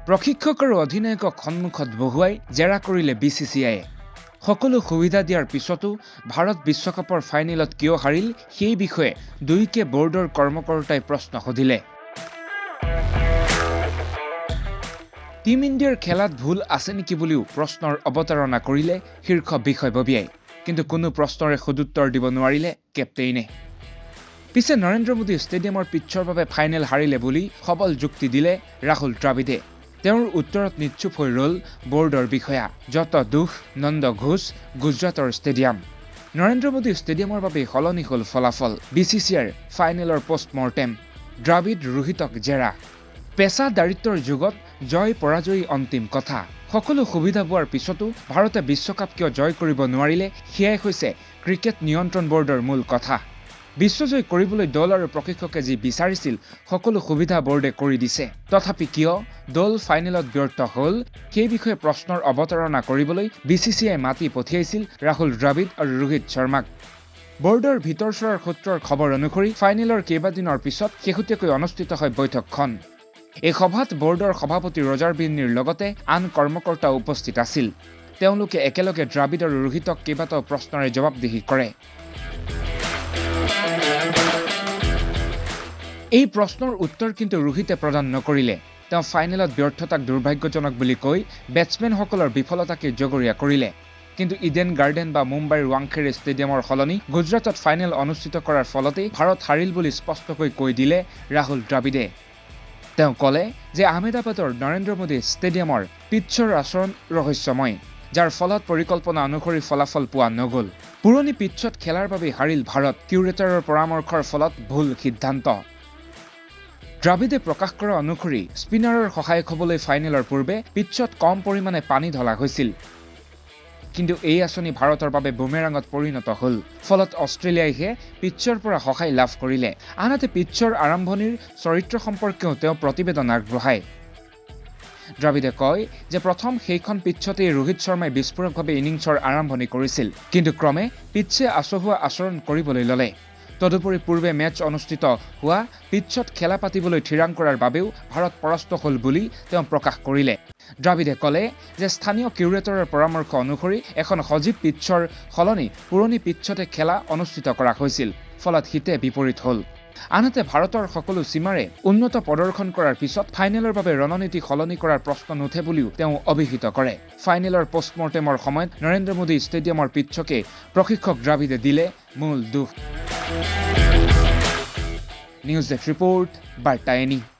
প্ৰশিক্ষক আৰু অধিনায়কক সন্মুখত বহুৱাই জেৰা কৰিলে bcci সকলো সুবিধা দিয়াৰ পিছতো ভাৰত বিশ্বকাপৰ ফাইনেলত কিয় হাৰিল সেই বিষয়ে দুইকে বৰ্ডৰ কৰ্মকৰ্তাই প্ৰশ্ন সুধিলে টিম ইণ্ডিয়াৰ খেলাত ভুল আছে নেকি বুলিও প্ৰশ্নৰ অৱতাৰণা কৰিলে শীৰ্ষ বিষয়ববীয়াই কিন্তু কোনো প্ৰশ্নৰে সদুত্তৰ দিব নোৱাৰিলে কেপ্টেইনে পিছে নৰেন্দ্ৰ মোদী ষ্টেডিয়ামৰ পিটছৰ বাবে ফাইনেল হাৰিলে বুলি সবল যুক্তি দিলে ৰাহুল দ্ৰাবিডে তেওঁৰ উত্তৰত নিশ্চুপ হৈ ৰল বৰ্ডৰ বিষয়া যত দুখ নন্দ ঘোষ গুজৰাটৰ ষ্টেডিয়াম নৰেন্দ্ৰ মোদী ষ্টেডিয়ামৰ বাবে সলনি হল ফলাফল bccৰ ফাইনেলৰ পোষ্টমৰ্টেম দ্ৰাবিড ৰোহিতক জেৰা পেছাদাৰিত্বৰ যুগত জয় পৰাজয়ী অন্তিম কথা সকলো সুবিধা পোৱাৰ পিছতো ভাৰতে বিশ্বকাপ কিয় জয় কৰিব নোৱাৰিলে সেয়াই হৈছে ক্ৰিকেট নিয়ন্ত্ৰণ বৰ্ডৰ মূল কথা বিশ্বজয় কৰিবলৈ দল আৰু প্ৰশিক্ষকে যি বিচাৰিছিল সকলো সুবিধা বৰ্ডে কৰি দিছে তথাপি কিয় দল ফাইনেলত ব্যৰ্থ হল সেই বিষয়ে প্ৰশ্নৰ অৱতাৰণা কৰিবলৈ bcci মাতি পঠিয়াইছিল ৰাহুল দ্ৰাবিড আৰু ৰোহিত শৰ্মাক বৰ্ডৰ ভিতৰচৰাৰ সূত্ৰৰ খবৰ অনুসৰি ফাইনেলৰ কেইবাদিনৰ পিছত শেহতীয়াকৈ অনুষ্ঠিত হয় বৈঠকখন এই সভাত বৰ্ডৰ সভাপতি ৰজাৰ বিন্নিৰ লগতে আন কৰ্মকৰ্তা উপস্থিত আছিল তেওঁলোকে একেলগে দ্ৰাবিড আৰু ৰোহিতক কেইবাটাও প্ৰশ্নৰে জবাবদিহি কৰে এই প্ৰশ্নৰ উত্তৰ কিন্তু ৰোহিতে প্ৰদান নকৰিলে তেওঁ ফাইনেলত ব্যৰ্থতাক দুৰ্ভাগ্যজনক বুলি কৈ বেটছমেনসকলৰ বিফলতাকে জগৰীয়া কৰিলে কিন্তু ইডেন গাৰ্ডেন বা মুম্বাইৰ ৱাংখেড়ে ষ্টেডিয়ামৰ সলনি গুজৰাটত ফাইনেল অনুষ্ঠিত কৰাৰ ফলতে ভাৰত হাৰিল বুলি স্পষ্টকৈ কৈ দিলে ৰাহুল দ্ৰাবিডে তেওঁ ক'লে যে আহমেদাবাদৰ নৰেন্দ্ৰ মোদী ষ্টেডিয়ামৰ পিটছৰ আচৰণ ৰহস্যময় যাৰ ফলত পৰিকল্পনা অনুসৰি ফলাফল পোৱা নগল পুৰণি পিটছত খেলাৰ বাবে হাৰিল ভাৰত কিউৰেটৰৰ পৰামৰ্শৰ ফলত ভুল সিদ্ধান্ত দ্ৰাবিডে প্ৰকাশ কৰা অনুসৰি স্পিনাৰৰ সহায়ক হ'বলৈ ফাইনেলৰ পূৰ্বে পিটছত কম পৰিমাণে পানী ঢলা হৈছিল কিন্তু এই আঁচনি ভাৰতৰ বাবে বুমেৰাঙত পৰিণত হল ফলত অষ্ট্ৰেলিয়াইহে পিটছৰ পৰা সহায় লাভ কৰিলে আনহাতে পিটছৰ আৰম্ভণিৰ চৰিত্ৰ সম্পৰ্কেও তেওঁ প্ৰতিবেদন আগবঢ়ায় দ্ৰাবিডে কয় যে প্ৰথম সেইখন পিটছতে ৰোহিত শৰ্মাই বিস্ফোৰকভাৱে ইনিংছৰ আৰম্ভণি কৰিছিল কিন্তু ক্ৰমে পিটছে আচহুৱা আচৰণ কৰিবলৈ ল'লে তদুপৰি পূৰ্বে মেচ অনুষ্ঠিত হোৱা পিটছত খেলা পাতিবলৈ থিৰাং কৰাৰ বাবেও ভাৰত পৰাস্ত হল বুলি তেওঁ প্ৰকাশ কৰিলে দ্ৰাবিডে ক'লে যে স্থানীয় কিউৰেটৰৰ পৰামৰ্শ অনুসৰি এখন সজীৱ পিটছৰ সলনি পুৰণি পিটছতে খেলা অনুষ্ঠিত কৰা হৈছিল ফলত হিতে বিপৰীত হল আনহাতে ভাৰতৰ সকলো সীমাৰে উন্নত প্ৰদৰ্শন কৰাৰ পিছত ফাইনেলৰ বাবে ৰণনীতি সলনি কৰাৰ প্ৰশ্ন নুঠে বুলিও তেওঁ অভিহিত কৰে ফাইনেলৰ পোষ্টমৰ্টেমৰ সময়ত নৰেন্দ্ৰ মোদী ষ্টেডিয়ামৰ পিটছকে প্ৰশিক্ষক দ্ৰাবিডে দিলে মূল দুখ নিউজ ডেস্ক ৰিপোৰ্ট বাৰ্তা